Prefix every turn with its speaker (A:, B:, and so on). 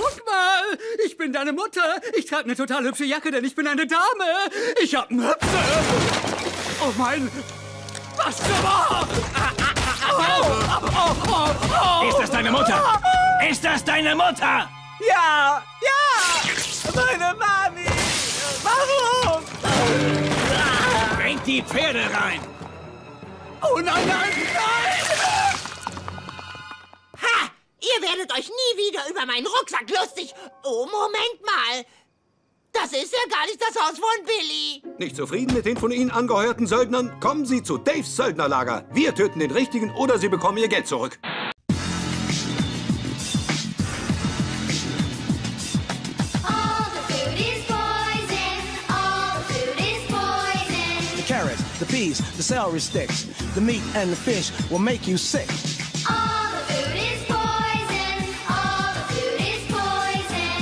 A: Guck mal, ich bin deine Mutter. Ich trage eine total hübsche Jacke, denn ich bin eine Dame. Ich hab Möpse. Oh mein... Was zum...
B: Ist das deine Mutter? Ist das deine Mutter?
C: Ja, ja! Meine Mami! Warum?
B: Bringt die Pferde rein!
A: Oh nein, nein, nein!
D: Ha! Ihr werdet euch nie wieder über meinen Rucksack lustig... Oh, Moment mal. Das ist ja gar nicht das Haus von Billy.
E: Nicht zufrieden mit den von Ihnen angeheuerten Söldnern? Kommen Sie zu Daves Söldnerlager. Wir töten den Richtigen oder Sie bekommen Ihr Geld zurück.
F: The carrots, the peas, the celery sticks, the meat and the fish will make you sick.